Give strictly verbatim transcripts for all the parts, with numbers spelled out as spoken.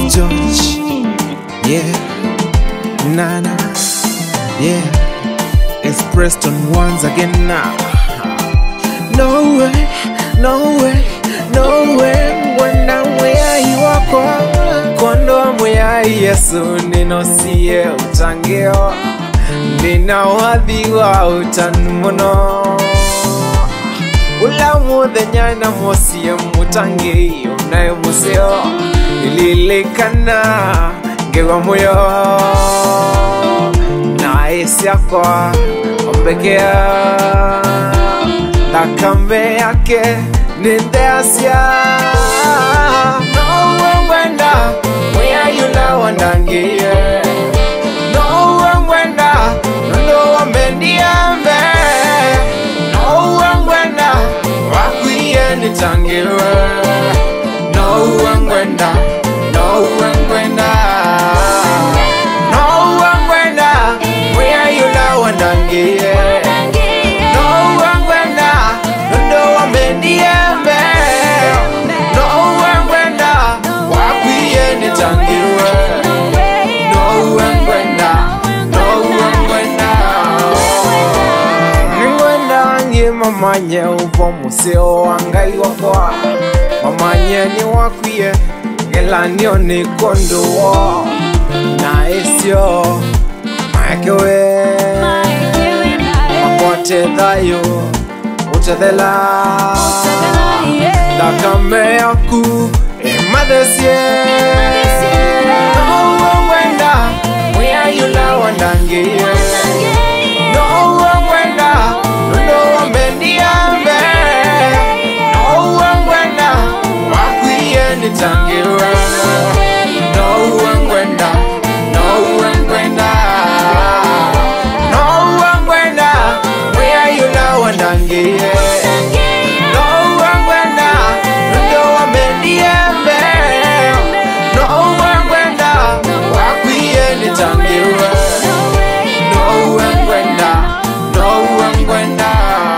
George, yeah, Nana, yeah, it's Preston once again now. No way, no way, no way. Wenda mwea iwako kondo mwea Yesu ninosie utangeo nina wadhi wa utanmuno ula muthenya na mosie mutangi unaye museo ililikana ngewa moyo na esi akwa ombekea Nakambe yake nindeasia No wenda Mwea yula wandangie No wenda Nondo wamendiambe No wenda Wakuye nitangiwe No wenda No wenda No wenda Mwea yula wandangie Mamanye upo museo wangai wakwa Mamanye ni wakwie Gelanio ni konduo Na esio Maekewe Makote dhayo Utadela Dakame yaku Emadesie No wenda Mwea yula wandangie No wenda No mendiambe No wenda Wakuye nitangiwe No wenda No wenda No wenda Mwea yula wandangie No wenda No mendiambe No wenda Wakuye nitangiwe No wenda No wenda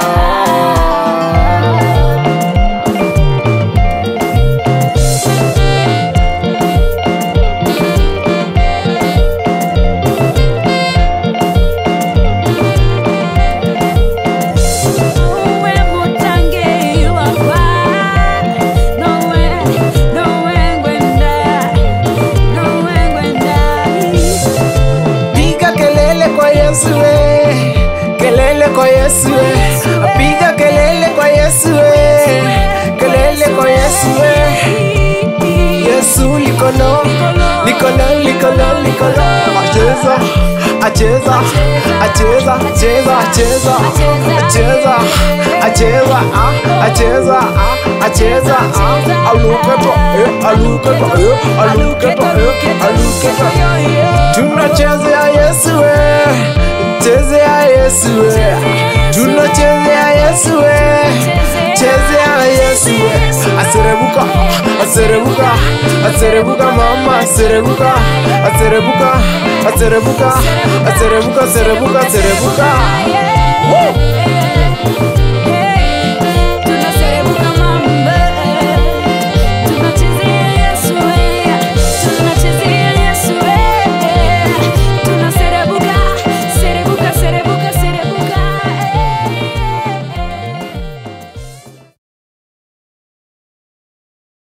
Kelele kwa Yesu, piga kelele kwa Yesu, kelele kwa Yesu. Yesu likolo, likolo, likolo, likolo. Acheza, acheza, acheza, acheza, acheza, acheza, acheza, acheza, acheza. Aluketo, aluketo, aluketo, aluketo. Tunachezea Yesu. Chezea Yesu, tunachezea Yesu, chezea Yesu. Aserebuka, aserebuka, aserebuka mama, aserebuka, aserebuka, aserebuka, aserebuka, aserebuka, aserebuka.